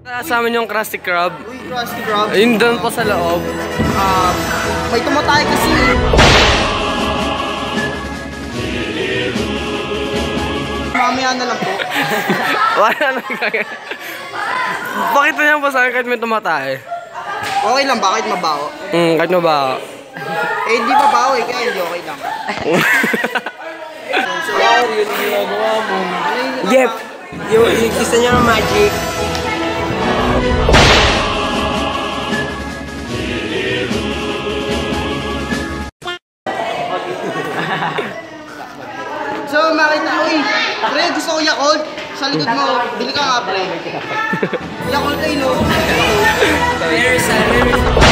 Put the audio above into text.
Sa amin yung Krusty Krab. Uy, Krusty Krab. Ayun doon po sa loob. May tumatay kasi. Mamaya na lang po. Wala na kaya. Pakita niyo po sa akin kahit may tumatay. Okay lang ba? Kahit mabaho? Kahit mabaho. Eh, hindi mabaho eh. Kaya hindi okay lang. Sorry, yung ginagawa mo. Yep. Yung gusto niya ng magic. So, makita ko eh. Pre, gusto ko Yakult. Sa likod mo, bili ka nga, pre. Yakult kayo, no? Meron sa